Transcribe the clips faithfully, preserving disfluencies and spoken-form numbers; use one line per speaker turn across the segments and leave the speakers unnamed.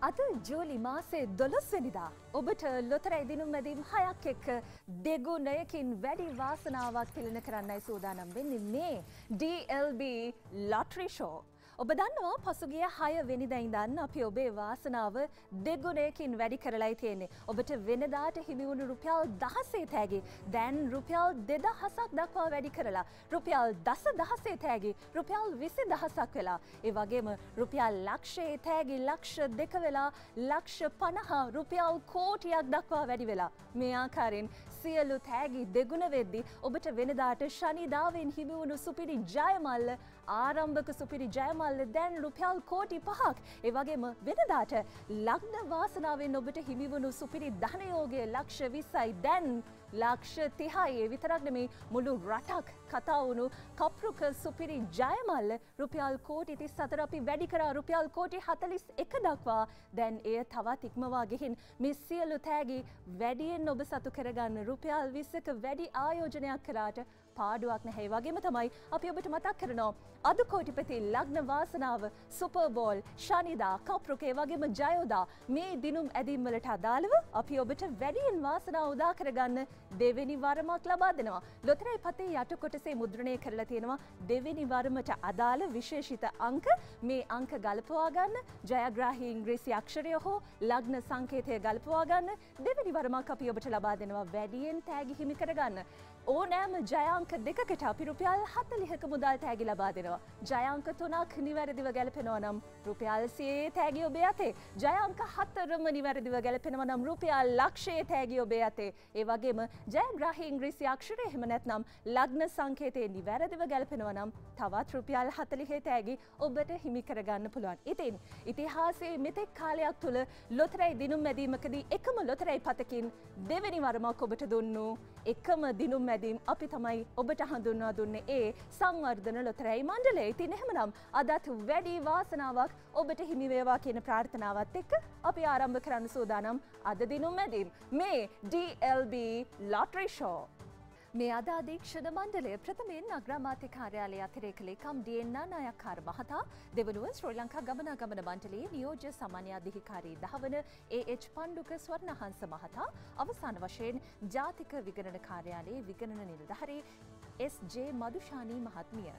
අද ජූලි මාසේ දොළොස් වෙනිදා ඔබට ලොතරැයි දිනුම් මැදීම් හයක් එක්ක දෙගුණයකින් වැඩි වාසනාවක් තිලන කරන්නයි සූදානම් වෙන්නේ මේ D L B lottery show. ඔබ දන්නවා පසුගිය හය වෙනිදා ඉඳන් අපි ඔබේ වාසනාව දෙගුණයකින් වැඩි කරලායි තියෙන්නේ. ඔබට වෙනදාට හිමි වුණු රුපියල් දහසේ තෑගි දැන් රුපියල් දෙදහසක් දක්වා වැඩි කරලා රුපියල් දසදහසේ තෑගි රුපියල් විසිදහසක් වෙලා. ඒ වගේම රුපියල් ලක්ෂයේ තෑගි ලක්ෂ දෙක වෙලා ලක්ෂ පනහ රුපියල් කෝටියක් දක්වා වැඩි වෙලා. මේ ආකාරයෙන් සියලු තෑගි දෙගුණ වෙද්දී ඔබට වෙනදාට ශනිදාවෙන් හිමි වුණු සුපිරි ජයමල්ල ආරම්භක සුපිරි ජයමල්ල දැන් රුපියල් කෝටි පහක්. ඒ වගේම වෙනදාට ලග්න වාසනාවෙන් ඔබට හිමි වුණු සුපිරි ධනයෝගය ලක්ෂ විස්සයි දැන් ලක්ෂ තිහයි. ඒ විතරක් නෙමෙයි මුළු රටක් කතා වුණු කප්රුක සුපිරි ජයමල්ල රුපියල් කෝටි තිස් හතර අපි වැඩි කරා රුපියල් කෝටි හතළිස් එක දක්වා. දැන් එය තවත් ඉක්මවා ගිහින් මේ සියලු තෑගි වැඩියෙන් ඔබ සතු කරගන්න රුපියල් විස්සක වැඩි ආයෝජනයක් කරාට පාඩුවක් නැහැ. වගේම තමයි අපි ඔබට මතක් කරනවා අද කෝටිපති ලග්න වාසනාව සුපර් බෝල් ශනිදා කප්රුකේ වගේම ජයෝදා මේ දිනුම් ඇදීම් වලට අදාළව අපි ඔබට වැඩියෙන් වාසනාව උදා කරගන්න දෙවෙනි වරමක් ලබා දෙනවා. ලොතරැයි පතේ යට කොටසේ මුද්‍රණය කරලා තියෙනවා දෙවෙනි වරමට අදාළ විශේෂිත අංක. මේ අංක ගලපවා ගන්න ජයග්‍රාහී ඉංග්‍රීසි අක්ෂරය හෝ ලග්න සංකේතය ගලපවා ගන්න දෙවෙනි වරමක් අපි ඔබට ලබා දෙනවා වැඩියෙන් තෑගි හිමි කරගන්න. ඕනෑම ජයාංක දෙකකට අපි රුපියල් හතළිහක මුදල් තෑගි ලබා දෙනවා. ජයාංක තුනක් නිවැරදිව ගැලපෙනවා නම් රුපියල් සියයේ තෑගි ඔබේ අතේ. ජයාංක හතරම නිවැරදිව ගැලපෙනවා නම් රුපියල් ලක්ෂයේ තෑගි ඔබේ අතේ. ඒ වගේම ජයග්‍රාහී ඉංග්‍රීසි අක්ෂරය එහෙම නැත්නම් ලග්න සංකේතයේ නිවැරදිව ගැලපෙනවා නම් තවත් රුපියල් හතළිහේ තෑගි ඔබට හිමි කරගන්න පුළුවන්. ඉතින් ඉතිහාසයේ මෙතෙක් කාලයක් තුල ලොතරැයි දිනුම් මැදීමකදී එකම ලොතරැයි පතකින් දෙවෙනි වරමක් ඔබට දුන්නු එකම දිනුම් මැදීම් අපි තමයි ඔබට හඳුන්වා දුන්නේ ඒ සංවර්ධන ලොතරැයි මණ්ඩලය. ඉතින් එහෙමනම් අදත් වැඩි වාසනාවක් ඔබට හිමි වේවා කියන ප්‍රාර්ථනාවත් එක්ක අපි ආරම්භ කරන්න සූදානම් අද දිනුම් මැදීම් මේ D L B lottery show. මේ අද අධීක්ෂණ මණ්ඩලය ප්‍රථමයෙන් අග්‍රාමාත්‍ය කාර්යාලය අතිරේක ලේකම් ඩී එන් නායක්කාර මහතා දෙවනුව ශ්‍රී ලංකා ගමනාගමන මණ්ඩලයේ නියෝජ්‍ය සාමාන්‍ය අධිකාරී දහවන ඒ එච් පණ්ඩුක ස්වර්ණහංස මහතා අවසාන වශයෙන් ජාතික විගණන කාර්යාලයේ විගණන නිලධාරී එස් ජේ මදුෂානී මහත්මිය.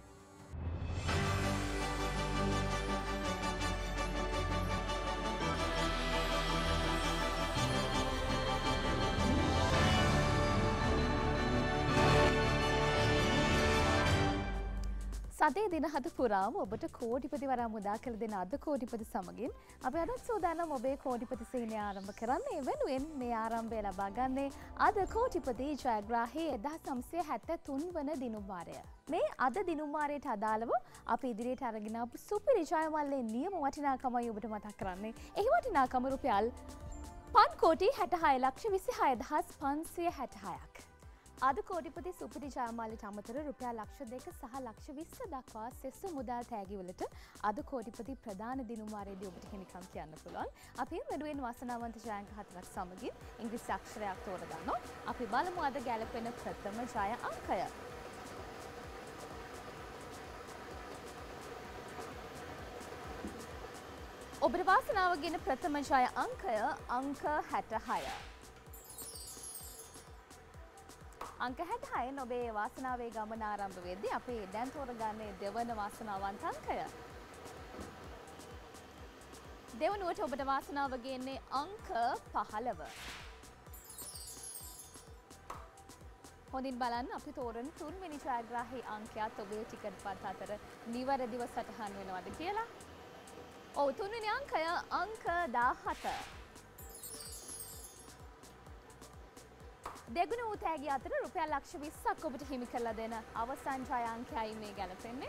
සදේ දින හත පුරාම ඔබට කෝටිපති වරම් උදා කළ දෙන අද කෝටිපති සමගින් අපි අදත් සූදානම් ඔබේ කෝටිපති සීනය ආරම්භ කරන්න. ඒ වෙනුවෙන් මේ ආරම්භය ලබා ගන්නේ අද කෝටිපති ජයග්‍රාහී එක්දහස් නවසිය හැත්තෑ තුන් වන දිනුම් වාරය. මේ අද දිනුම් වාරයට අදාළව අපි ඉදිරියට අරගෙන ආපු සුපිරි ජයමල්ලේ නියම වටිනාකමයි ඔබට මතක් කරන්නේ. එහි වටිනාකම රුපියල් පන් කෝටි හැටහය ලක්ෂ විසිහය දහස් පන්සිය හැටහයක්. අද කෝටිපති සුපිරි ජයමාලට අමතර රුපියල් ලක්ෂ දෙක සහ ලක්ෂ විස්ස දක්වා සෙසු මුදල් තෑගිවලට අද කෝටිපති ප්‍රධාන දිනුම් වාරයේදී ඔබට හිමිකම් කියන්න පුළුවන්. අපි වෙනුවෙන් වාසනාවන්ත ජයාංක හතරක් සමගින් ඉංග්‍රීසි අක්ෂරයක් තෝරගන්නවා. අපි බලමු අද ගැලපෙන ප්‍රථම ජය අංකය. ඔබට වාසනාව ගෙන ප්‍රථම ජය අංකය අංක හැටහය. අංක හැටහයෙන් ඔබේ වාසනාවේ ගමන ආරම්භ වෙද්දී අපි දැන් තෝරගන්නේ දෙවන වාසනාවන්ත අංකය. දෙවනුවට ඔබට වාසනාව ගේන්නේ අංක පහළව. හොඳින් බලන්න අපි තෝරන තුන්වෙනි ජයග්‍රාහී අංකයත් ඔබේ ටිකට් පත් අතර නිවැරදිව සටහන් වෙනවද කියලා. ඔව් තුන්වෙනි අංකය අංක දාහත. දෙගුණ වූ තෑගි අතර රුපියල් ලක්ෂ විස්සක් ඔබට හිමි කරලා දෙන අවසන් ජය අංකයයි මේ ගැලපෙන්නේ.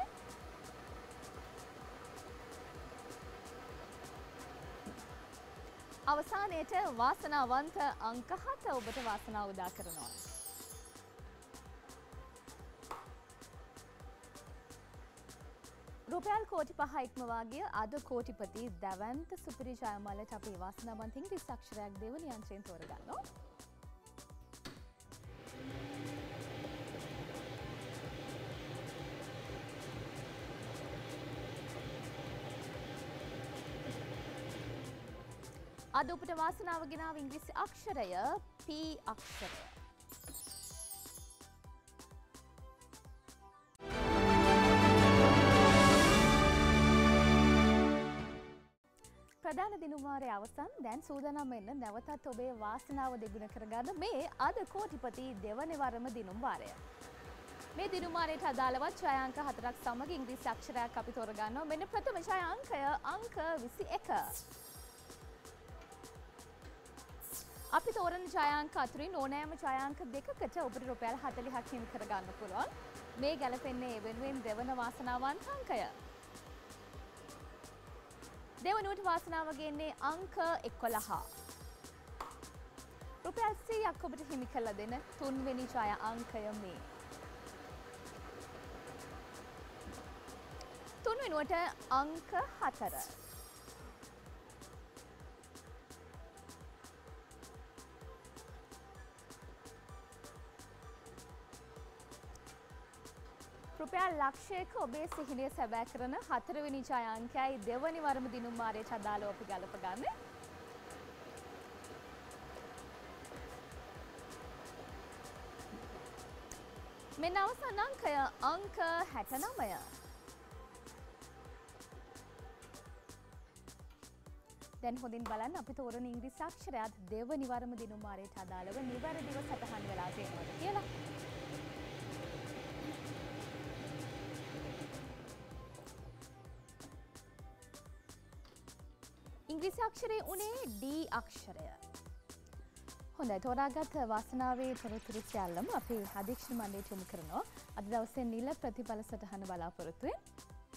අවසානයේට වාසනාවන්ත අංක හත ඔබට වාසනාව උදා කරනවා. රුපියල් කෝටි පහ ඉක්මවා ගිය අද කෝටිපති දැවැන්ත සුපිරි ජයමාලට අපි වාසනාවන්ත ඉංග්‍රීසි අක්ෂරයක් දෙවන යන්ත්‍රයෙන් තෝරගන්නවා. අද ඔබට වාසනාව ගෙනාව ඉංග්‍රීසි අක්ෂරය P අක්ෂරය. ප්‍රධාන දිනුම් වාරයේ අවසන් දැන් සූදානම් වෙන්න නැවතත් ඔබේ වාසනාව දෙගුණ කරගන්න මේ අද කෝටිපති දෙවන වරම දිනුම් වාරය. මේ දිනුම් වාරයට අදාළවත් ඡායාංක හතරක් සමග ඉංග්‍රීසි අක්ෂරයක් අපි තෝරගන්නවා. මෙන්න ප්‍රථම ඡායාංකය අංක විසි එක. අපි තෝරන ඡායාංක අතරින් ඕනෑම ඡායාංක දෙකකට ඔබට රුපියල් හතළිහක් හිමි කරගන්න පුළුවන්. මේ ගැලපෙන්නේ ඒ වෙනුවෙන් දෙවන වාසනාවන්ත අංකය. දෙවනුවට වාසනාව ගෙන්නේ අංක එකොළහ. රුපියල් සීයක් ඔබට හිමි කරලා දෙන තුන්වෙනි ඡායාංකය මේ. තුන්වෙනුවට අංක හතර. රුපියල් ලක්ෂයක ඔබේ සිහිනය සැබෑ කරන හතරවෙනි ඡායාංකයයි දෙවනි වරම දිනුම් වාරයට අදාළව අපි ගලප ගන්න. මෙන්න අවසන් අංකය අංක හැටනවය. දැන් හොඳින් බලන්න අපි තෝරන ඉංග්‍රීසි අක්ෂරයත් දෙවනි වරම දිනුම් වාරයට අදාළව නිවැරදිව සටහන් වෙලා තියෙනවද කියලා. ඉංග්‍රීසි අක්ෂරයේ උනේ D අක්ෂරය. හොඳයි තෝරාගත් වාසනාවේ තොරතුරු සියල්ලම අපි අධීක්ෂණ මණ්ඩලයට යොමු කරනවා. අද දවසේ නිල ප්‍රතිඵල සටහන බලාපොරොත්තු වෙන.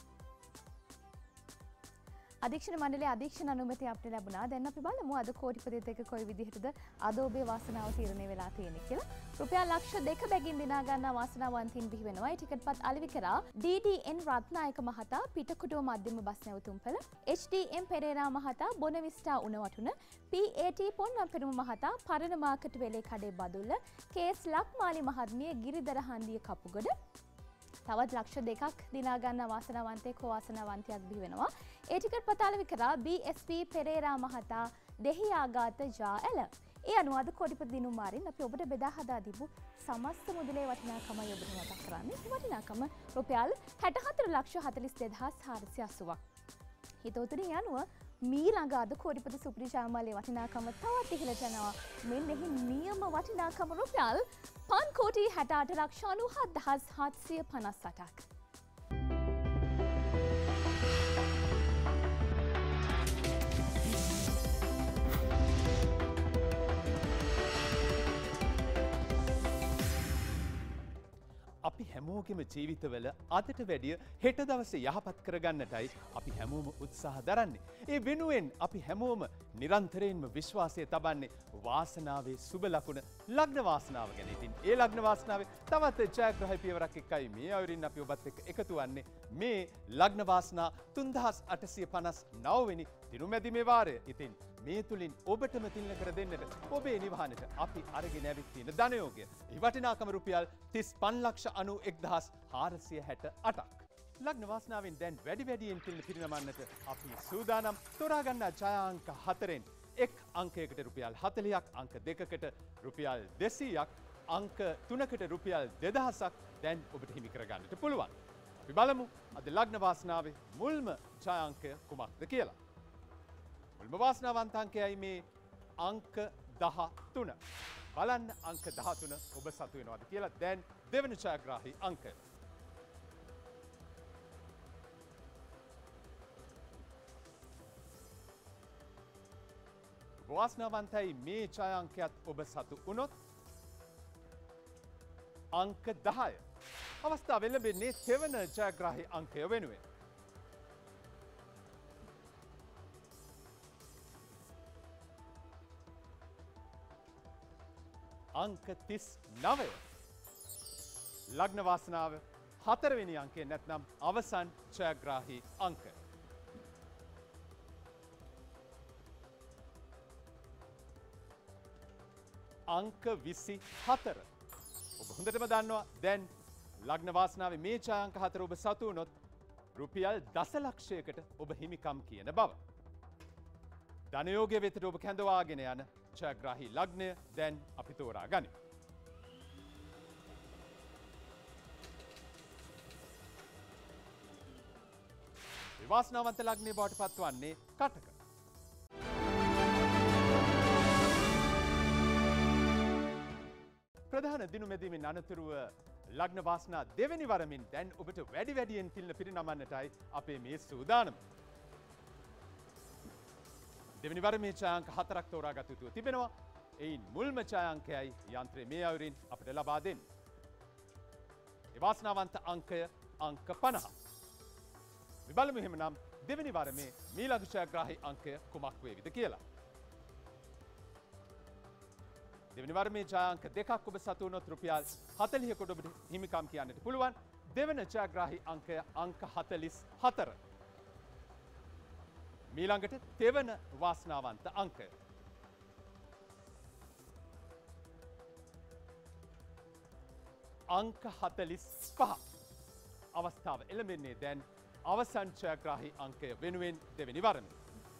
අධීක්ෂණ මණ්ඩලයේ අධීක්ෂණ අනුමැතිය අපිට ලැබුණා. දැන් අපි බලමු අද කෝටිපතිත් එක්ක කොයි විදිහටද අද ඔබේ වාසනාව තීරණය වෙලා තියෙන්නේ කියලා. රුපියල් ලක්ෂ දෙක බැගින් දිනා ගන්නා වාසනාවන්තින් බිහි වෙනවා. ඒ ටිකට්පත් අලෙවි කරා D D N රත්නායක මහතා පිටකොටුව මධ්‍යම බස් නැවතුම්පළ, H D M පෙරේරා මහතා බොනවිස්ටා උණවටුන, P A T පොන්වන්පෙරුම මහතා පරණ මාකට් වෙලේ කඩේ බදුල්ල, K S ලක්මාලි මහත්මිය ගිරිදර හන්දිය කපුගොඩ. තවත් ලක්ෂ දෙකක් දිනා ගන්න වාසනාවන්තයෙක් හෝ වාසනාවන්තයෙක් බිහි වෙනවා. ඒ ටිකට් පතාල විකරා B S P පෙරේරා මහතා දෙහියාගාත ජා ඇල. ඒ අනුව අද කෝටිපති දිනුම් වාරෙන් අපි ඔබට බෙදා හදා දීපු සමස්ත මුදලේ වටිනාකමයි ඔබට මතක් කරන්නේ. මේ වටිනාකම රුපියල් හැටහතර ලක්ෂ හතළිස් දෙදහස් හාරසිය අසූවක්. හිතවතුනි අනුව මීළඟ අද කෝටිපති සුපිරි ජයමාලයේ වටිනාකම තවත් ඉහළට යනවා. මෙන්න එහි නියම වටිනාකම රුපියල් පන් කෝටි හැටඅට ලක්ෂ අනූහත් දහස් හත්සිය පනස් අටක්.
අපි හැමෝගෙම ජීවිතවල අදට වැඩිය හෙට දවසේ යහපත් කරගන්නටයි අපි හැමෝම උත්සාහ දරන්නේ. ඒ වෙනුවෙන් අපි හැමෝම නිරන්තරයෙන්ම විශ්වාසය තබන්නේ වාසනාවේ සුබ ලකුණ ලග්න වාසනාව ගැන. ඉතින් ඒ ලග්න වාසනාවේ තවත් ජයග්‍රහී පියවරක් එක්කයි මේ අවුරින් අපි ඔබත් එක්ක එකතු වන්නේ. මේ ලග්න වාසනා තුන්දහස් අටසිය පනස් නව වෙනි දිනුමැදි මේ වාරය. ඉතින් මේ තුලින් ඔබටම තිල්න කර දෙන්නට ඔබේ නිවහනට අපි අරගෙන ඇවිත් තියෙන ධනයෝගය. ඒ වටිනාකම රුපියල් තිස් පන් ලක්ෂ අනූ එක්දහස් හාරසිය හැට අටක්. ලග්න වාසනාවෙන් දැන් වැඩි වැඩියෙන් තිල්න පිරිනමන්නට අපි සූදානම්. තෝරා ගන්නා ඡායාංක හතරෙන් එක් අංකයකට රුපියල් හතළිහක්, අංක දෙකකට රුපියල් දෙසීයක්, අංක තුනකට රුපියල් දෙදහසක් දැන් ඔබට හිමි කරගන්නට පුළුවන්. අපි බලමු අද ලග්න වාසනාවේ මුල්ම ඡායාංකය කුමක්ද කියලා. මුල්ම වාසනාවන්ත අංකයයි මේ අංක දහතුන. බලන්න අංක දහතුන ඔබ සතු වෙනවද කියලා. දැන් දෙවන ඡායාග්‍රාහී අංකය. වාසනාවන්තයි මේ ඡායාංකයත් ඔබ සතු වුණොත් අංක දහය. අවස්ථාව ලැබෙන්නේ තෙවන ඡායාග්‍රාහී අංකය වෙනුවෙන්. අංක තිස් නවය. ලග්න වාසනාව හතරවෙනි අංකය නැත්නම් අවසන් ඡායාග්‍රාහී අංකය. අංක විසි හතර. ඔබ හොඳටම දන්නවා දැන් ලග්න වාසනාවේ මේ ඡායාංක හතර ඔබ සතු වුණොත් රුපියල් දසලක්ෂයකට ඔබ හිමිකම් කියන බව. ධනයෝගය වෙතට ඔබ කැඳවාගෙන යන ජයග්‍රාහී ලග්නය දැන් අපි තෝරා ගනිමු. වාසනාවන්ත ලග්නය බවට පත්වන්නේ කටක. ප්‍රධාන දිනු මෙදීමෙන් අනතුරුව ලග්න වාසනා දෙවැනි වරමින් දැන් ඔබට වැඩි වැඩියෙන් තිල්න පිරිනමන්නටයි අපේ මේ සූදානම. දෙවැනි වර මේ ඡායාංක හතරක් තෝරාගත යුතුව තිබෙනවා. එයින් මුල්ම ඡායාංකයයි යන්ත්‍රයේ මේ අයුරින් අපිට ලබා දෙන්නේ. ඒ වාසනාවන්ත අංකය අංක පනහ. අපි බලමු එහෙමනම් දෙවැනි වරමේ මීළඟ ඡායාග්‍රාහී අංකය කුමක් වේවිද කියලා. දෙවැනි වරමේ ඡායාංක දෙකක් ඔබ සතු වුණොත් රුපියල් හතළිහකට ඔබට හිමිකම් කියන්නට පුළුවන්. දෙවන ඡායාග්‍රාහී අංකය අංක හතළිස් හතර. මීළඟට තෙවන වාසනාවන්ත අංකය. අංක හතළිස් පහ. අවස්ථාව එළඹෙන්නේ දැන් අවසන් ඡායාග්‍රාහී අංකය වෙනුවෙන් දෙවැනි වරමේ.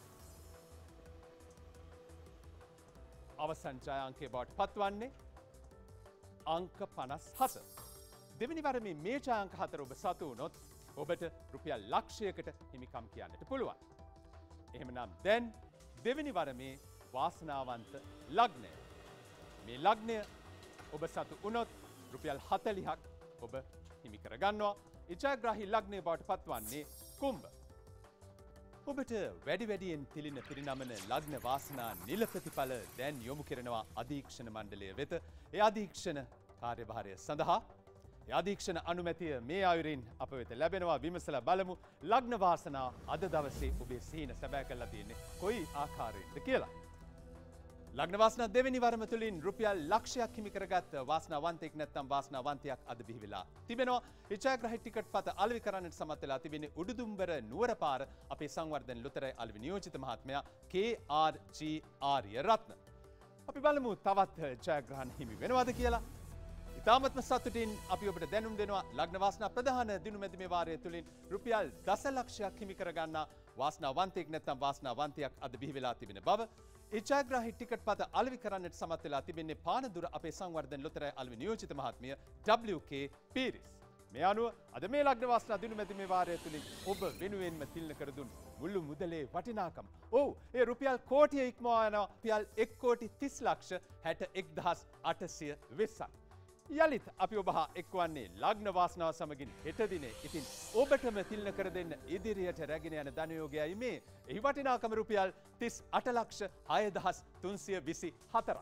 අවසන් ඡායාංකය බවට පත්වන්නේ අංක පනස් හත. දෙවැනි වරමේ මේ ඡායාංක හතර ඔබ සතු වුණොත් ඔබට රුපියල් ලක්ෂයකට හිමිකම් කියන්නට පුළුවන්. එහෙමනම් දැන් දෙවැනි වරමේ වාසනාවන්ත ලග්නය. මේ ලග්නය ඔබ සතු වුණොත් රුපියල් හතළිහක් ඔබ හිමි කරගන්නවා. ඒ ඡායාග්‍රාහී ලග්නය බවට පත්වන්නේ කුම්භ. ඔබට වැඩි වැඩියෙන් තිලින පිරිනමන ලග්න වාසනා නිල ප්‍රතිඵල දැන් යොමු කරනවා අධීක්ෂණ මණ්ඩලය වෙත. ඒ අධීක්ෂණ කාර්යභාරය සඳහා ඒ අධීක්ෂණ අනුමැතිය මේ අයුරින් අප වෙත ලැබෙනවා. විමසලා බලමු ලග්න වාසනා අද දවසේ ඔබේ සීන සැබෑ කරලා තියෙන්නේ කොයි ආකාරයෙන්ද කියලා. ලග්න වාසනා දෙවෙනි වරම තුලින් රුපියල් ලක්ෂයක් හිමි කරගත් වාසනාවන්තයෙක් නැත්නම් වාසනාවන්තයක් අද බිහි වෙලා තිබෙනවා. ඒ ඡායාග්‍රාහී ටිකට් පත අලෙවි කරන්නට සමත් වෙලා තිබෙන්නේ උඩුදුම්බර නුවර පාර අපේ සංවර්ධන ලුතරයි අලෙවි නියෝජිත මහත්මයා කේ ආර් ජී ආර්යරත්න. අපි බලමු තවත් ඡායාග්‍රහණ හිමි වෙනවද කියලා. ඉතාමත්ම සතුටින් අපි ඔබට දැනුම් දෙනවා ලග්න වාසනා ප්‍රධාන දිනු මැදිමේ වාරය තුලින් රුපියල් දසලක්ෂයක් හිමි කරගන්නා වාසනාවන්තයෙක් නැත්නම් වාසනාවන්තයක් අද බිහි වෙලා තිබෙන බව. ඒ ඡායාග්‍රාහී ටිකට් පත අලෙවි කරන්නට සමත් වෙලා තිබෙන්නේ පානදුර අපේ සංවර්ධන ලොතරැයි අලෙවි නියෝජිත මහත්මිය ඩබ්ලිව් කේ පීරිස්. මේ අනුව අද මේ ලග්න වාසනා දිනු මැදිමේ වාරය තුලින් ඔබ වෙනුවෙන්ම තිල්න කර දුන් මුළු මුදලේ වටිනාකම. ඔව් ඒ රුපියල් කෝටිය ඉක්මවා යනවා රුපියල් එක් කෝටි තිස් ලක්ෂ හැට එක් දහස් අටසිය විස්සක්. යලිත් අපි ඔබ හා එක්වන්නේ ලග්න වාසනාව සමගින් හෙට දිනේ. ඉතින් ඔබටම තිල්න කර දෙන්න ඉදිරියට රැගෙන යන ධනයෝගයයි මේ. එහි වටිනාකම රුපියල් තිස් අට ලක්ෂ හය දහස් තුන්සිය විසි හතරක්.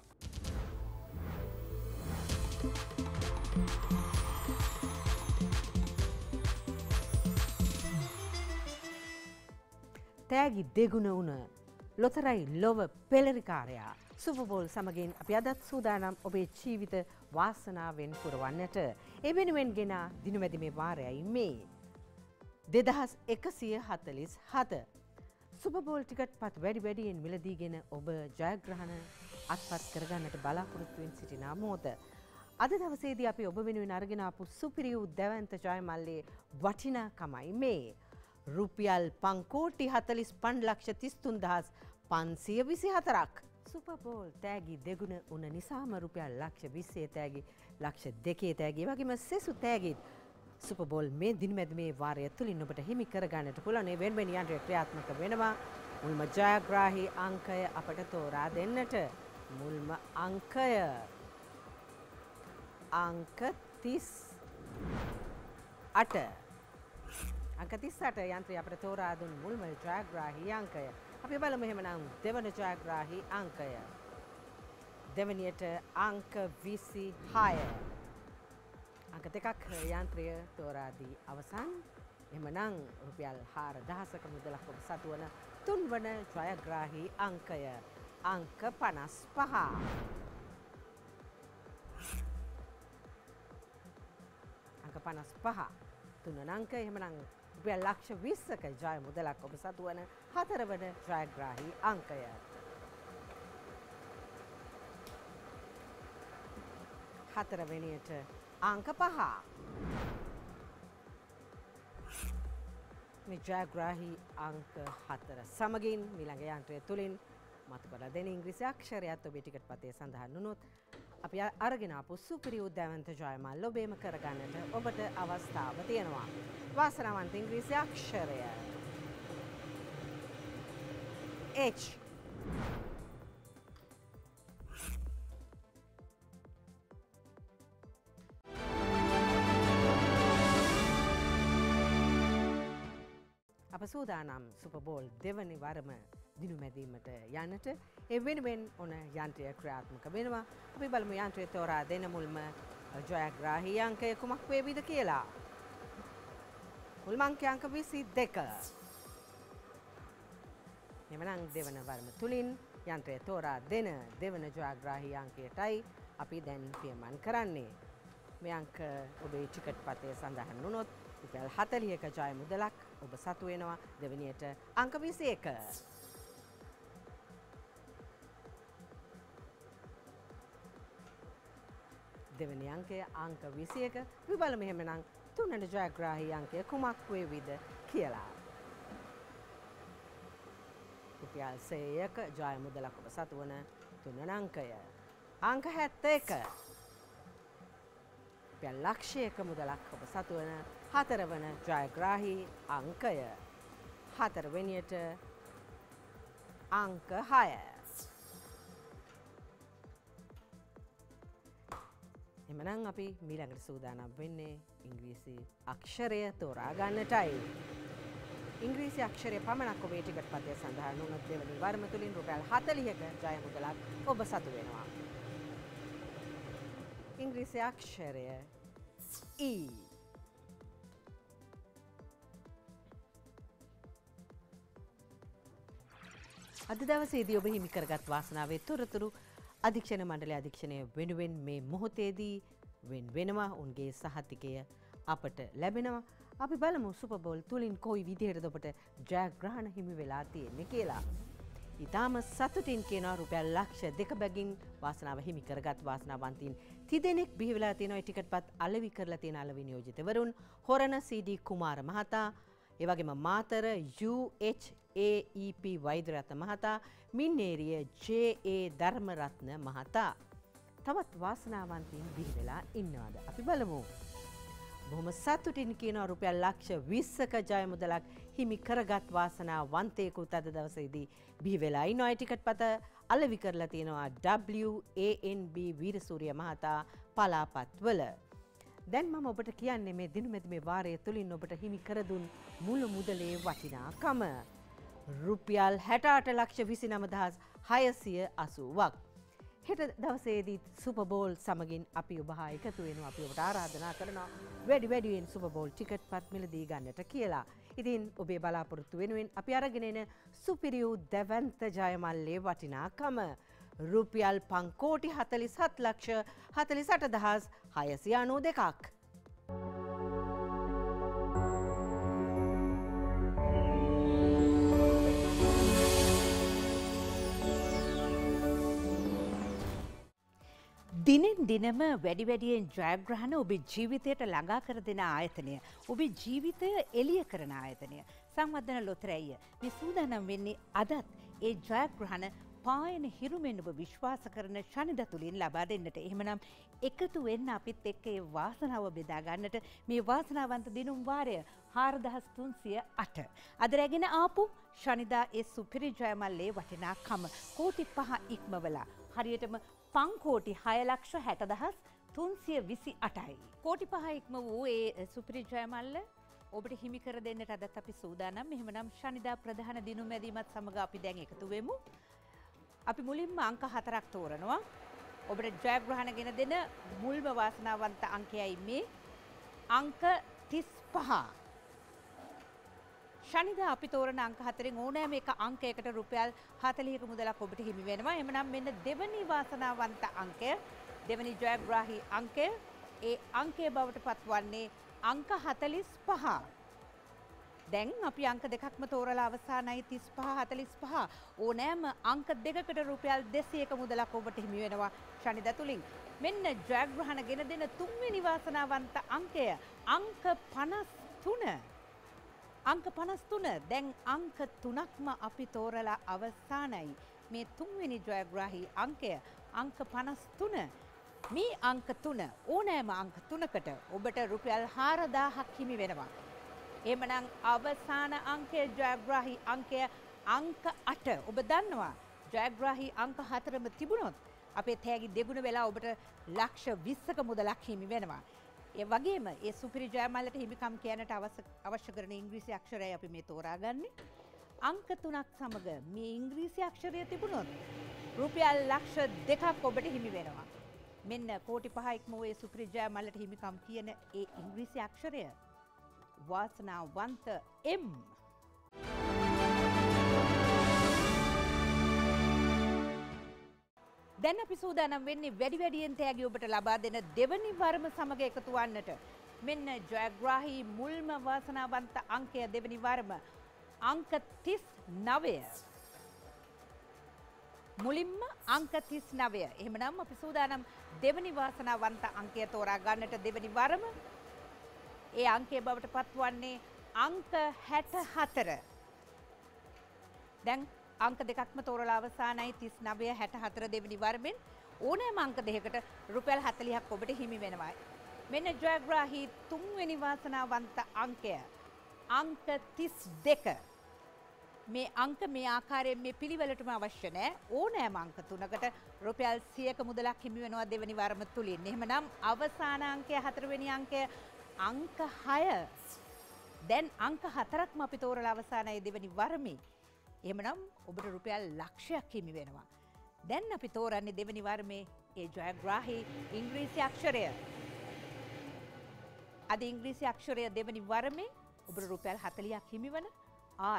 තෑගි දෙගුණ වුණ ලොතරැයි ලොව පෙළරිකාරයා සුපබෝල් සමගින් අපි අදත් සූදානම් ඔබේ ජීවිත වාසනාවෙන් පුරවන්නට. ඒ වෙනුවෙන් ගෙන දිනුමැදි මේ වාරයයි මේ. දෙදහස් එකසිය හතළිස් හත. සුපබෝල් ටිකට් පත් වැඩි වැඩියෙන් මිලදීගෙන ඔබ ජයග්‍රහණ අත්පත් කරගන්නට බලාපොරොත්තුවෙන් සිටිනා මොහොත. අද දවසේදී අපි ඔබ වෙනුවෙන් අරගෙන ආපු සුපිරි වූ දැවැන්ත ජයමල්ලේ වටිනාකමයි මේ. රුපියල් පංකෝටි හතළිස් පන් ලක්ෂ තිස් තුන් දහස් පන්සිය විසි හතරක්. සුපබෝල් තෑගි දෙගුණ උන නිසාම රුපියල් ලක්ෂ විස්සේ තෑගි ලක්ෂ දෙකේ තෑගි වගේම සෙසු තෑගිත් සුපබෝල් මේ දිනමැද මේ වාරය තුළින් ඔබට හිමි කරගන්නට පුළුවන්. ඒ වෙනුවෙන් යන්ත්‍රය ක්‍රියාත්මක වෙනවා. මුල්ම ජයග්‍රාහී අංකය අපට තෝරා දෙන්නට. මුල්ම අංකය අංක තිස් අට. අංක තිස් අට යන්ත්‍රය අපට තෝරා දුන් මුල්ම ජයග්‍රාහී අංකය. අපි බලමු එහෙමනම් දෙවන ජයග්‍රාහී අංකය. දෙවනියට අංක විසි හය. අංක දෙකක් යන්ත්‍රය තෝරා දී අවසන්. එහෙමනම් රුපියල් හාරදහසක මුදලක් ඔබ සතු වන තුන්වන ජයග්‍රාහී අංකය අංක පනස් පහ. අංක පනස් පහ. තුන්වන අංකය එහෙමනම් රුපියල් ලක්ෂ විස්සක ජය මුදලක් ඔබ සතු වන හතරවන ජයග්‍රාහී අංකය. හතරවෙනියට අංක පහ. මේ ජයග්‍රාහී අංක හතර සමගින් මිළඟ යන්ත්‍රය තුළින් මතු කරලා දෙන ඉංග්‍රීසි අක්ෂරයත් ඔබේ ටිකට් පතේ සඳහන් වුණොත් අපි අරගෙන ආපු සුපිරි උද්‍යවන්ත ජයමාල් ඔබේම කරගන්නට ඔබට අවස්ථාව තියෙනවා. වාසනාවන්ත ඉංග්‍රීසි අක්ෂරය H. අප සූදානම් සුපබෝල් දෙවනි වරම දිනුමැදීමට යන්නට ඒ වෙනුවෙන් ඔන යන්ත්‍රය ක්‍රියාත්මක වෙනවා. අපි බලමු යන්ත්‍රය තෝරා දෙන මුල්ම ජයග්‍රාහී අංකය කුමක් වේවිද කියලා. මුල්ම අංකය අංක විසි දෙක. එමනම් දෙවන වරම තුලින් යන්ත්‍රය තෝරා දෙන දෙවන ජයග්‍රාහී අංකයටයි අපි දැන් පියමන් කරන්නේ. මේ අංක ඔබේ ටිකට් පතේ සඳහන් වුණොත් රුපියල් හතළිහක ජය මුදලක් ඔබ සතු වෙනවා. දෙවනියට අංක විසි එක. දෙවනි අංකය අංක විසි එක. අපි බලමු එහෙමනම් තුන්වැනි ජයග්‍රාහී අංකය කුමක් වේවිද කියලා. රුපියල් සේයක ජය මුදලක් ඔබ සතු වන තුන්වන අංකය අංක හැත්තෑ එක. රුපියල් ලක්ෂයක මුදලක් ඔබ සතු වන හතරවන ජයග්‍රාහී අංකය හතරවෙනියට අංක හය. එමනම් අපි මීළඟට සූදානම් වෙන්නේ ඉංග්‍රීසි අක්ෂරය තෝරා ගන්නටයි. ඉංග්‍රීසි අක්ෂරය පමණක් ඔබේ ටිකට් පතේ සඳහන් වුණොත් දෙවනි වරම තුලින් රුපියල් හතළිහක ජය මුදලක් ඔබ සතු වෙනවා. ඉංග්‍රීසි අක්ෂරය E. අද දවසේදී ඔබ හිමි කරගත් වාසනාවේ තොරතුරු අධීක්ෂණ මණ්ඩලය අධීක්ෂණය වෙනුවෙන් මේ මොහොතේදී වෙන් වෙනවා. උන්ගේ සහතිකය අපට ලැබෙනවා. අපි බලමු සුපබෝල් තුලින් කොයි විදිහටද ඔබට ජයග්‍රහණ හිමි වෙලා තියෙන්නේ කියලා. ඉතාම සතුටින් කියනවා රුපියල් ලක්ෂ දෙක බැගින් වාසනාව හිමි කරගත් වාසනාවන්තයින් තිදෙනෙක් බිහි වෙලා තියෙනවා. ඒ ටිකට්පත් අලෙවි කරලා තියෙන අලෙවි නියෝජිතවරුන් හොරණ සී ඩී කුමාර මහතා, ඒ වගේම Matara U H A E P Vaidyaratne මහතා, මින්නේරිය ජේ ඒ ධර්මරත්න මහතා. තවත් වාසනාවන්තයින් බිහි වෙලා ඉන්නවාද අපි බලමු. බොහොම සතුටින් කියනවා රුපියල් ලක්ෂ විස්සක ජය මුදලක් හිමි කරගත් වාසනාවන්තයෙකුත් අද දවසේදී බිහි වෙලා ඉන්නවා. ඒ ටිකට් පත අලෙවි කරලා තියෙනවා ඩබ්ලිව් ඒ එන් බී වීරසූරිය මහතා පලාපත්වල. දැන් මම ඔබට කියන්නේ මේ දිනුමැදි මේ වාරය තුලින් ඔබට හිමි කර දුන් මුළු මුදලේ වටිනාකම රුපියල් හැටඅට ලක්ෂ විසිනම දහස් හයසිය අසූවක්. හෙට දවසේදී සුපබෝල් සමගින් අපි ඔබ හා එකතු වෙනවා. අපි ඔබට ආරාධනා කරනවා වැඩි වැඩියෙන් සුපබෝල් ටිකට් පත් මිලදී ගන්නට කියලා. ඉතින් ඔබේ බලාපොරොත්තු වෙනුවෙන් අපි අරගෙන එන සුපිරි වූ දැවැන්ත ජයමල්ලේ වටිනාකම රුපියල් පන්කෝටි හතළිස් හත් ලක්ෂ හතළිස් අට දහස් හයසිය අනූ දෙකක්.
දිනෙන් දිනම වැඩි වැඩියෙන් ජයග්‍රහණ ඔබේ ජීවිතයට ළඟා කර දෙන ආයතනය, ඔබේ ජීවිතය එළිය කරන ආයතනය සංවර්ධන ලොතරැයිය මේ සූදානම් වෙන්නේ අදත් ඒ ජයග්‍රහණ පායන හිරුමෙන් ඔබ විශ්වාස කරන ශනිද තුලින් ලබා දෙන්නට. එහෙමනම් එකතු වෙන්න අපිත් එක්ක ඒ වාසනාව බෙදා ගන්නට මේ වාසනාවන්ත දිනුම් වාරය හාරදහස් තුන්සිය අට. අද රැගෙන ආපු ශනිදා ඒ සුපිරි ජයමල්ලේ වටිනාකම කෝටි පහ ඉක්මවලා හරියටම පන්කෝටි හය ලක්ෂ හැට දහස් තුන්සිය විසි අටයි. කෝටි පහ ඉක්ම වූ ඒ සුපිරි ජයමල්ල ඔබට හිමි කර දෙන්නට අදත් අපි සූදානම්. එහෙමනම් ශනිදා ප්‍රධාන දිනුම් මැදීමත් සමග අපි දැන් එකතු වෙමු. අපි මුලින්ම අංක හතරක් තෝරනවා. ඔබට ජයග්‍රහණ ගෙන දෙන මුල්ම වාසනාවන්ත අංකයයි මේ අංක තිස් පහ. ශනිදා අපි තෝරන අංක හතරෙන් ඕනෑම එක අංකයකට රුපියල් හතළිහක මුදලක් ඔබට හිමි වෙනවා. එහෙමනම් මෙන්න දෙවනි වාසනාවන්ත අංකය, දෙවනි ජයග්‍රාහී අංකය, ඒ අංකය බවට පත්වන්නේ අංක හතළිස් පහ. දැන් අපි අංක දෙකක්ම තෝරලා අවසానයි තිස් පහ හතළිස් පහ. ඕනෑම අංක දෙකකට රුපියල් දෙසීයක මුදලක් ඔබට හිමි වෙනවා ශනිදා තුලින්. මෙන්න ජයග්‍රහණ ගෙන දෙන තුන්වෙනි වාසනාවන්ත අංකය අංක පනස් තුන. අංක පනස් තුන. දැන් අංක තුනක්ම අපි තෝරලා අවසానයි. මේ තුන්වෙනි ජයග්‍රාහී අංකය අංක පනස් තුන. මේ අංක තුන ඕනෑම අංක තුනකට ඔබට රුපියල් හාරදාහක් හිමි වෙනවා. එහෙමනම් අවසාන අංකය ජයග්‍රාහී අංකය අංක අට. ඔබ දන්නවා ජයග්‍රාහී අංක හතරම තිබුණොත් අපේ තෑගි දෙගුණ වෙලා ඔබට ලක්ෂ විස්සක මුදලක් හිමි වෙනවා. ඒ වගේම ඒ සුපිරි ජයමල්ලට හිමිකම් කියන්නට අවශ්‍ය කරන ඉංග්‍රීසි අක්ෂරය අපි මේ තෝරාගන්නේ. අංක තුනක් සමග මේ ඉංග්‍රීසි අක්ෂරය තිබුණොත් රුපියල් ලක්ෂ දෙකක් ඔබට හිමි වෙනවා. මෙන්න කෝටි පහ ඉක්ම වූ ඒ සුපිරි ජයමල්ලට හිමිකම් කියන ඒ ඉංග්‍රීසි අක්ෂරය වාසනාවන්ත එම්. දැන් අපි සූදානම් වෙන්නේ වැඩි වැඩියෙන් තෑගි ඔබට ලබා දෙන දෙවනි වරම සමග එකතු වන්නට. මෙන්න ජයග්‍රාහී මුල්ම වාසනාවන්ත අංකය දෙවනි වරම අංක තිස් නවය. මුලින්ම අංක තිස් නවය. එහෙමනම් අපි සූදානම් දෙවනි වාසනාවන්ත අංකය තෝරා ගන්නට දෙවනි වරම. ඒ අංකය බවට පත්වන්නේ අංක හැට හතර. දැන් අංක දෙකක්ම තෝරලා අවසానයි තිස් නවය හැට හතර දෙවෙනි වරමෙන් ඕනෑම අංක දෙකකට රුපියල් හතළිහක් ඔබට හිමි වෙනවා. මෙන්න ජයග්‍රාහී තුන්වෙනි වාසනාවන්ත අංකය අංක තිස් දෙක. මේ අංක මේ ආකාරයෙන් මේ පිළිවෙලටම අවශ්‍ය නැහැ. ඕනෑම අංක තුනකට රුපියල් සියයක මුදලක් හිමි වෙනවා දෙවෙනි වරම තුලින්. එහෙමනම් අවසාන අංකය හතරවෙනි අංකය අංක හය. දැන් අංක හතරක්ම අපි තෝරලා අවසానයි දෙවෙනි වරමේ. එහෙමනම් ඔබට රුපියල් ලක්ෂයක් හිමි වෙනවා. දැන් අපි තෝරන්නේ දෙවෙනි වරමේ ඒ ජයග්‍රාහී ඉංග්‍රීසි අක්ෂරය. අද ඉංග්‍රීසි අක්ෂරය දෙවෙනි වරමේ ඔබට රුපියල් හතළිහක් හිමි වන ආර්.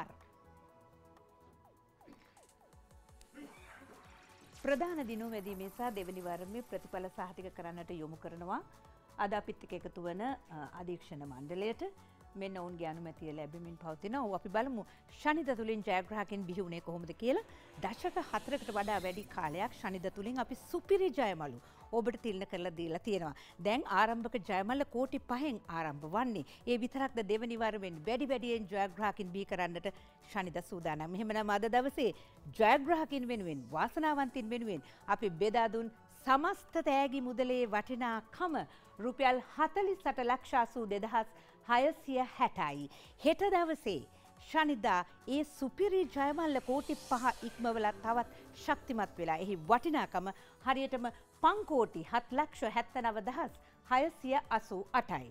ප්‍රධාන දිනුවැදීමේ සහ දෙවෙනි වරමේ ප්‍රතිඵල සහතික කරන්නට යොමු කරනවා අද අපිත් එක්ක එකතු වන අධීක්ෂණ මණ්ඩලයට. මෙන්න ඔවුන්ගේ අනුමැතිය ලැබෙමින් පවතිනවා. ඔව් අපි බලමු ශනිද තුලින් ජයග්‍රාහකයන් බිහි වුණේ කොහොමද කියලා. දශක හතරකට වඩා වැඩි කාලයක් ශනිද තුලින් අපි සුපිරි ජයමලු ඔබට තිලන කරලා දීලා තියෙනවා. දැන් ආරම්භක ජයමල්ල කෝටි පහෙන් ආරම්භ වන්නේ. ඒ විතරක්ද දෙවනි වරෙන් වැඩි වැඩියෙන් ජයග්‍රාහකයන් බිහි කරන්නට ශනිද සූදානම්. එහෙමනම් අද දවසේ ජයග්‍රාහකයන් වෙනුවෙන් වාසනාවන්තින් වෙනුවෙන් අපි බෙදා දුන් සමස්ත තෑගි මුදලේ වටිනාකම රුපියල් හතළිස් අට ලක්ෂ අසූ දෙදහස් හයසිය හැටයි. හෙට දවසේ ශනිදා ඒ සුපිරි ජයමල්ල කෝටි පහ ඉක්මවලා තවත් ශක්තිමත් වෙලා එහි වටිනාකම හරියටම පංකෝටි හත් ලක්ෂ හැත්තනව දහස් හයසිය අසූ අටයි.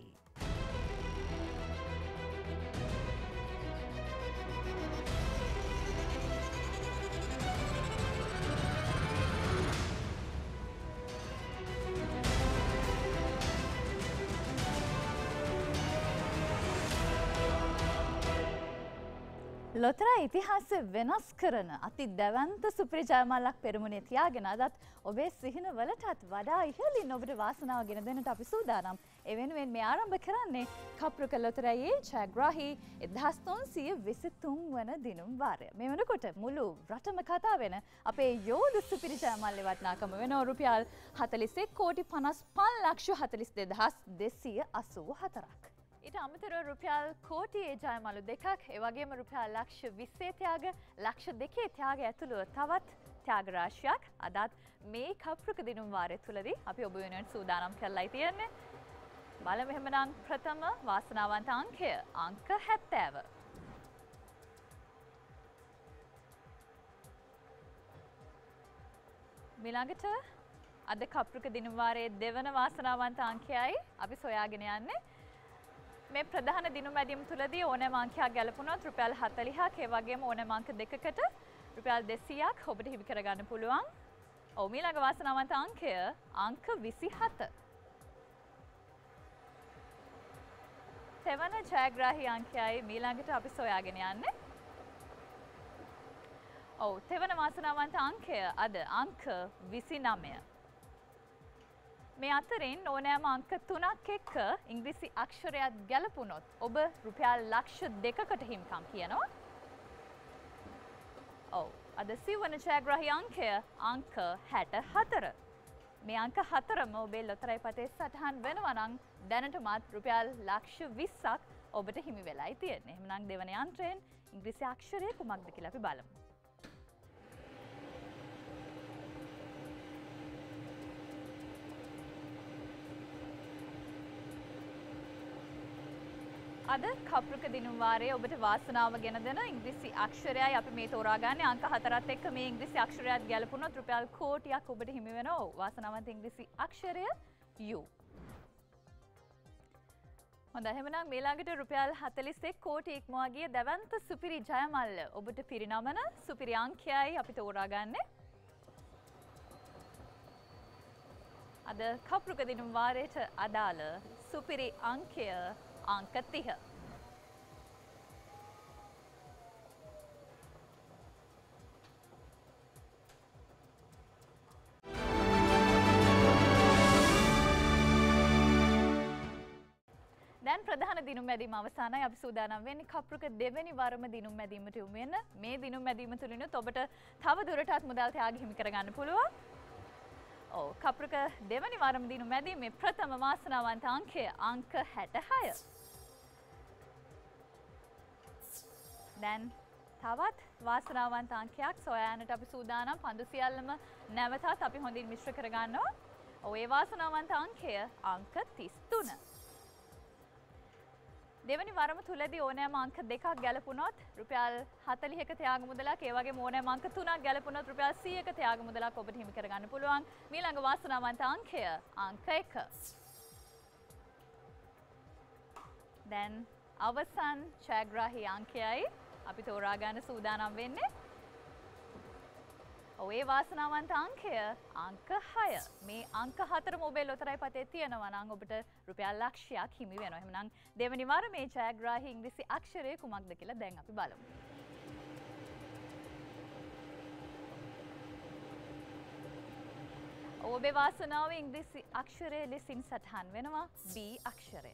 ලොතරැයි ඉතිහාසය වෙනස් කරන අති දැවන්ත සුපිරි ජයමල්ලක් පෙරමුණේ තියාගෙන අදත් ඔබේ සිහින වලටත් වඩා ඉහළින් ඔබට වාසනාව ගෙන දෙන්නට අපි සූදානම්. ඒ වෙනුවෙන් මේ ආරම්භ කරන්නේ කප්රුක ලොතරැයියේ ජයග්‍රාහී එක්දහස් තුන්සිය විසිතුන් වන දිනුම් වාරය. මේ වෙනකොට මුළු රටම කතා වෙන අපේ යෝධ සුපිරි ජයමල්ලේ වටිනාකම වෙනවා රුපියල් හතළිස් එක් කෝටි පනස් පහ ලක්ෂ හතළිස් දෙදහස් දෙසිය අසූ හතරක්. ඊට අමතරව රුපියල් කෝටියේ ජයමලු දෙකක්, ඒ වගේම රුපියල් ලක්ෂ විස්සේ ත්‍යාග, ලක්ෂ දෙකේ ත්‍යාග ඇතුළුව තවත් ත්‍යාග රාශියක් අදත් මේ කප්රුක දිනුම් වාරය තුලදී අපි ඔබ වෙනුවෙන් සූදානම් කරලායි තියෙන්නේ. බලමු එහෙමනම් ප්‍රථම වාසනාවන්ත අංකය අංක හැත්තෑව. මිළඟට අද කප්රුක දිනුම් වාරයේ දෙවන වාසනාවන්ත අංකයයි අපි සොයාගෙන යන්නේ. මේ ප්‍රධාන දිනුම් වැදීම තුලදී ඕනෑම අංකයක් ගැලපුණොත් රුපියල් හතළිහක්, ඒ වගේම ඕනෑම අංක දෙකකට රුපියල් දෙසීයක් ඔබට හිමි කරගන්න පුළුවන්. ඔව් ඊළඟ වාසනාවන්ත අංකය අංක විසිහත. තෙවන ජයග්‍රාහී අංකයයි ඊළඟට අපි සොයාගෙන යන්නේ. ඔව් තෙවන වාසනාවන්ත අංකය අද අංක විසිනමය. මේ අතරින් ඕනෑම අංක තුනක් එක්ක ඉංග්‍රීසි අක්ෂරයක් ගැලපුණොත් ඔබ රුපියල් ලක්ෂ දෙකකට හිමිකම් කියනවා. ඔව් අද සිවන ජයග්‍රාහී අංකය අංක හැට හතර. මේ අංක හතරම ඔබේ ලොතරැයි පතේ සටහන් වෙනවා නම් දැනටමත් රුපියල් ලක්ෂ විස්සක් ඔබට හිමි වෙලායි තියෙන්නේ. එහෙමනම් දෙවන යන්ත්‍රයෙන් ඉංග්‍රීසි අක්ෂරය කුමක්ද කියලා අපි බලමු.
අද කප්රුක දිනුම් වාරයේ ඔබට වාසනාව ගෙන දෙන ඉංග්‍රීසි අක්ෂරයයි අපි මේ තෝරාගන්නේ. අංක හතරත් එක්ක මේ ඉංග්‍රීසි අක්ෂරයත් ගැලපුණොත් රුපියල් කෝටියක් ඔබට හිමි වෙනවා. ඔව් වාසනාවන්ත ඉංග්‍රීසි අක්ෂරය U. හොඳයි එහෙනම් මේ ළඟට රුපියල් හතළිස් එක් කෝටි ඉක්මවා ගිය දවන්ත සුපිරි ජයමල්ල ඔබට පිරිනමන සුපිරි අංකයයි අපි තෝරාගන්නේ. අද කප්රුක දිනුම් වාරයට අදාළ සුපිරි අංකය अंक तीह. දැන් ප්‍රධාන දිනුම් මැදීම අවසానයි. අපි සූදානම් වෙන්නේ කප්රුක දෙවෙනි වරම දිනුම් මැදීමට යොමු වෙන. මේ දිනුම් මැදීම තුලිනුත් ඔබට තව දුරටත් මුදල් ත්‍යාග හිමි කරගන්න පුළුවන්. ඔව් කප්රුක දෙවෙනි වරම දිනුම් මැදීමේ ප්‍රථම වාසනාවන්ත අංකය අංක හැටහය. දැන් තවත් වාසනාවන්ත අංකයක් සොයායන්නට අපි සූදානම්. පන්දු සියල්ලම නැවතත් අපි හොඳින් මිශ්‍ර කරගන්නවා. ඔව් ඒ වාසනාවන්ත අංකය අංක තිස් තුන. දෙවනි වරම තුලදී ඕනෑම අංක දෙකක් ගැලපුණොත් රුපියල් හතළිහක ත්‍යාග මුදලක්, ඒ වගේම ඕනෑම අංක තුනක් ගැලපුණොත් රුපියල් සීයක ත්‍යාග මුදලක් ඔබට හිමි කරගන්න පුළුවන්. ඊළඟ වාසනාවන්ත අංකය අංක එක. දැන් අවසන් ඡායාග්‍රාහී අංකයයි අපි තෝරා ගන්න සූදානම් වෙන්නේ. ඔව් ඒ වාසනාවන්ත අංකය අංක හය. මේ අංක හතරම ඔබේ ලොතරැයි පතේ තියෙනවා නම් ඔබට රුපියල් ලක්ෂයක් හිමි වෙනවා. එහෙනම් දෙවෙනි වර මේ ඡායාග්‍රාහී ඉංග්‍රීසි අක්ෂරය කුමක්ද කියලා දැන් අපි බලමු. ඔබේ වාසනාව ඉංග්‍රීසි අක්ෂරය ලෙසින් සටහන් වෙනවා B අක්ෂරය.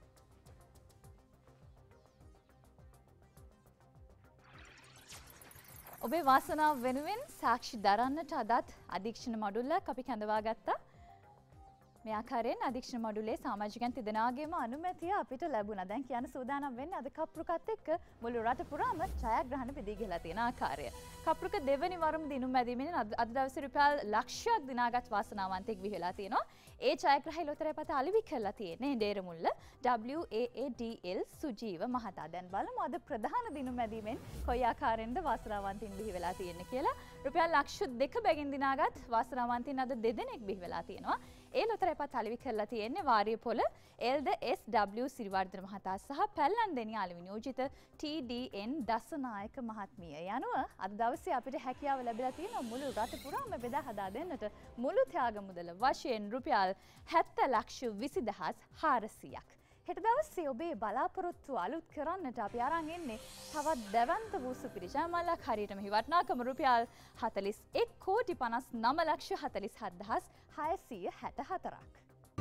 ඔබේ වාසනාව වෙනුවෙන් සාක්ෂි දරන්නට අදත් අධීක්ෂණ මඩුල්ලක් අපි කැඳවා ගත්තා. මේ ආකාරයෙන් අධීක්ෂණ මඩුල්ලේ සමාජිකයන් තිදෙනාගේම අනුමැතිය අපිට ලැබුණා. දැන් කියන්න සූදානම් වෙන්නේ අද කප්රුකත් එක්ක මුළු රට පුරාම ඡායාග්‍රහණ පිදී ගිහලා තියෙන ආකාරය. කප්රුක දෙවෙනි වරම දිනුම් මැදීමෙන් අද දවසේ රුපියල් ලක්ෂයක් දිනාගත් වාසනාවන්තෙක් විහිලා තියෙනවා. ඒ ඡායාග්‍රහී ලොතරැයි පත අලිවි කරලා තියෙන්නේ ඩේරමුල්ල W A A D L Sujeewa මහතා. දැන් බලමු අද ප්‍රධාන දිනුම් මැදීමෙන් කොයි ආකාරයෙන්ද වාසනාවන්තින් බිහි වෙලා තියෙන්නේ කියලා. රුපියල් ලක්ෂ දෙක බැගින් දිනාගත් වාසනාවන්තින් අද දෙදෙනෙක් බිහි වෙලා තියෙනවා. ඒ ලොතරැයි පත අලිවි කරලා තියෙන්නේ වාරියපොළ එල් ද S W සිරිවර්ධන මහතා සහ පැල්ලන්දෙණිය අලෙවි නියෝජිත T D N දසනායක මහත්මිය. යනුව අද දවසේ අපිට හැකියාව ලැබිලා තියෙනවා මුළු රට පුරාම බෙදා හදා දෙන්නට මුළු ත්‍යාග මුදල වශයෙන් රුපියල් හැත්තෑ ලක්ෂ විසි දහස් හාරසියයක්. හෙට දවසේ ඔබේ බලාපොරොත්තු අලුත් කරන්නට අපි අරන් එන්නේ තවත් දැවන්ත වූ සුපිරි ජයමල්ලක්. හරියට මෙහි වටිනාකම රුපියල් හතළිස් එක් කෝටි පනස් නව ලක්ෂ හතළිස් හත් දහස් හයසිය හැට හතරක්.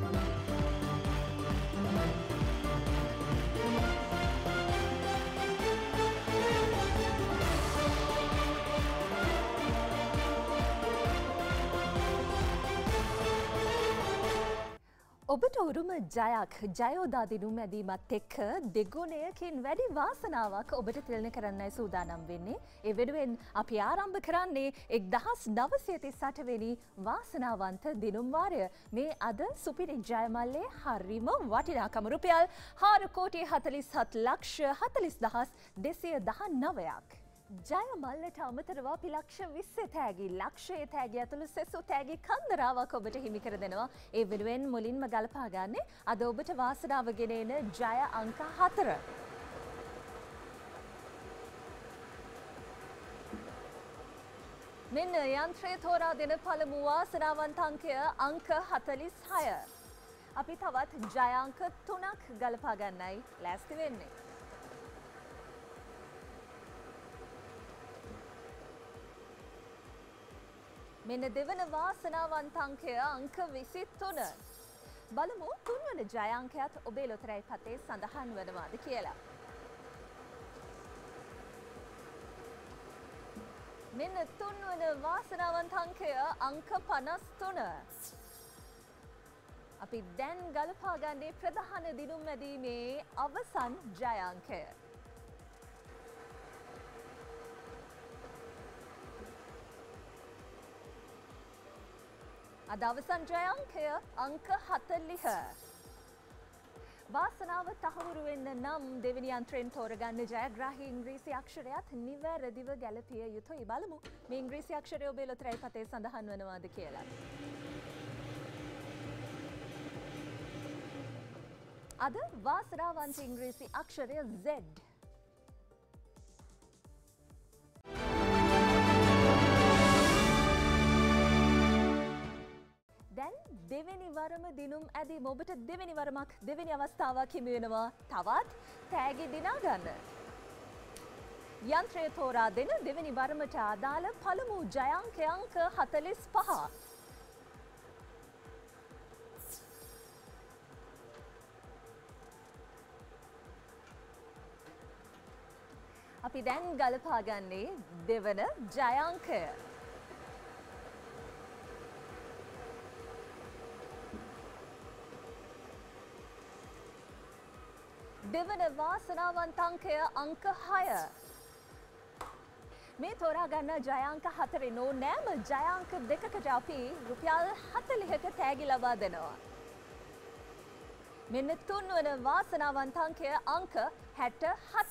ඔබට උරුම ජයක් ජයෝදා දිනුම් මැදීමත් එක්ක දෙගුණයකින් වැඩි වාසනාවක් ඔබට තිලන කරන්නයි සූදානම් වෙන්නේ. ඒ වෙනුවෙන් අපි ආරම්භ කරන්නේ එක්දහස් නවසිය තිස් අට වෙනි වාසනාවන්ත දිනුම් වාරය. මේ අද සුපිරි ජයමල්ලේ හරිම වටිනාකම රුපියල් හාර කෝටි හතළිස් හත් ලක්ෂ හතළිස් දහස් දෙසිය දහනවයක්. ජයමල්ලට අමතරව අපි ලක්ෂ විස්සේ තෑගි ලක්ෂයේ තෑගි ඇතුළු සෙසු තෑගි කන්දරාවක් ඔබට හිමි කර දෙනවා. ඒ වෙනුවෙන් මුලින්ම ගලපා ගන්නේ අද ඔබට වාසනාව ගෙන එන ජය අංක හතර. මෙන්න යන්ත්‍රය තෝරා දෙන පළමු වාසනාවන්ත අංකය අංක හතළිස් හය. අපි තවත් ජය අංක තුනක් ගලපා ගන්නයි ලෑස්ති වෙන්නේ. මෙන්න දෙවන වාසනාවන්ත අංකය අංක විසි තුන. බලමු තුන්වන ජය අංකයත් ඔබේ ලොතරැයි පතේ සඳහන් වනවාද කියලා. මෙන්න තුන්වන වාසනාවන්ත අංකය අංක පනස් තුන. අපි දැන් ගලපා ගන්නේ ප්‍රධාන දිනුම් මැදීමේ අවසන් ජය අංකය. අද අවසන් ජය අංකය අංක හතළිහ. වාසනාව තහවුරු වෙන්න නම් දෙවෙනි යන්ත්‍රයෙන් තෝරගන්න ජයග්‍රාහී ඉංග්‍රීසි අක්ෂරයත් නිවැරදිව ගැලපිය යුතුයි. බලමු මේ ඉංග්‍රීසි අක්ෂරය ඔබේ ලොතරැයි පතේ සඳහන් වනවාද කියලා. අද වාසනාවන්ත ඉංග්‍රීසි අක්ෂරය Z. දැන් දෙවෙනි වරම දිනුම් ඇදී ඔබට දෙවෙනි වරමක් දෙවෙනි අවස්ථාවක් හිමි වෙනවා තවත් තෑගි දිනා ගන්න. යන්ත්‍රය තෝරා දෙන දෙවෙනි වරමට අදාළ පළමු ජයාංක අංක හතළිස් පහ. අපි දැන් ගලපා ගන්නේ දෙවන ජයාංකය. දෙවන වාසනාවන්ත අංකය අංක හය. මේ තෝරා ගන්න ජයාංක හතරෙන් ඕනෑම ජයාංක දෙකකට අපි රුපියල් හතළිහක තෑගි ලබා දෙනවා. මෙන්න තුන්වන වාසනාවන්ත අංකය අංක හැට හත.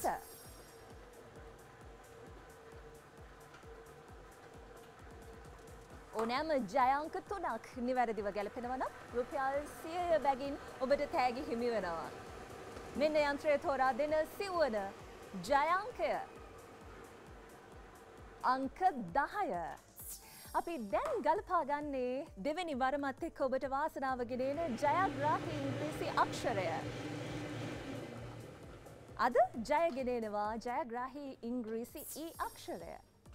ඕනෑම ජයාංක තුනක් නිවැරදිව ගැලපෙනවා නම් රුපියල් සියය බැගින් ඔබට තෑගි හිමි වෙනවා. මෙන්න යන්ත්‍රය තෝරා දෙන සිව්වන ජයාංකය අංක දහය. අපි දැන් ගලපා ගන්නේ දෙවෙනි වරමත් එක්ක ඔබට වාසනාව ගෙනෙන ජයග්‍රාහී ඉංග්‍රීසි අක්ෂරය. අද ජය ගෙනෙනවා ජයග්‍රාහී ඉංග්‍රීසි ඊ අක්ෂරය.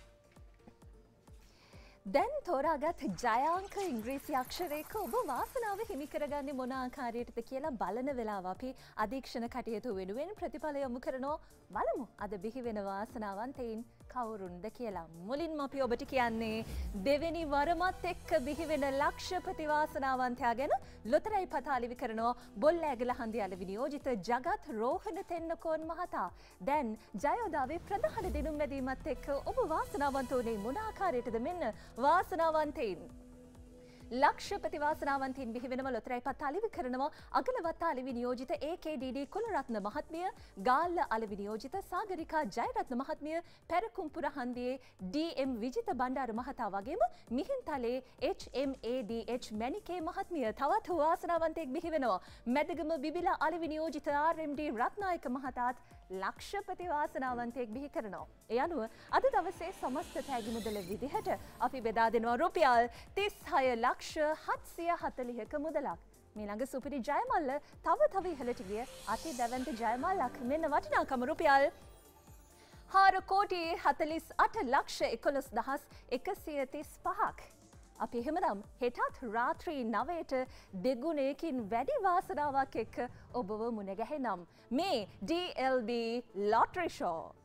දැන් තෝරාගත් ජයාංක ඉංග්‍රීසි අක්ෂරයක ඔබ වාසනාව හිමි කරගන්නේ මොන ආකාරයටද කියලා බලන වෙලාව අපි අධීක්ෂණ කටයුතු වෙනුවෙන් ප්‍රතිඵල යොමු කරනවා. බලමු අද බිහි වෙන වාසනාවන්තයින් කවුරුන්ද කියලා. මුලින්ම අපි ඔබට කියන්නේ දෙවෙනි වරමත් එක්ක බිහි වෙන ලක්ෂපති වාසනාවන්තයා ගැන ලොතරැයි පතාලිවි කරනවා බොල්ලෑගල හන්දියාල විනියෝජිත ජගත් රෝහණ තෙන්නකෝන් මහතා. දැන් ජයෝදාවේ ප්‍රධාන දිනුම් වැදීමත් එක්ක ඔබ වාසනාවන්ත වුණේ මොන ආකාරයටද? මෙන්න වාසනාවන්තයින් ලක්ෂපති වාසනාවන්තයින් බිහි වෙනම ලොතරැයි පත් අලිවි කරනවා අගලවත්ත අලිවි නියෝජිත ඒ කේ ඩී ඩී කුලරත්න මහත්මිය, ගාල්ල අලිවි නියෝජිත සාගරිකා ජයරත්න මහත්මිය, පැරකුම්පුර හන්දියේ ඩී එම් විජිත බණ්ඩාර මහතා වගේම Mihintale H M A D H Manike මහත්මිය. තවත් වාසනාවන්තයෙක් බිහි වෙනවා මැදගම බිබිලා අලිවි නියෝජිත ආර් එම් ඩී රත්නායක මහතාත් ලක්ෂපති වාසනාවන්තයෙක් බිහි කරනවා. ඒ අනුව අද දවසේ සමස්ත තෑගි මුදල විදිහට අපි බෙදා දෙනවා රුපියල් තිස් හය ලක්ෂ හත්සිය හතළිහක මුදලක්. මීළඟ සුපිරි ජයමල්ල තව තව ඉහළට ගිය අති දැවැන්ත ජයමල්ලක්. මෙන්න වටිනාකම රුපියල් හාර කෝටි හතළිස් අට ලක්ෂ එකොළොස් දහස් එකසිය තිස් පහක්. අපි එහෙමනම් හෙටත් රාත්‍රී නවයට දෙගුණයකින් වැඩි වාසනාවක් එක්ක ඔබව මුණ ගැහෙනම් මේ D L B lottery show.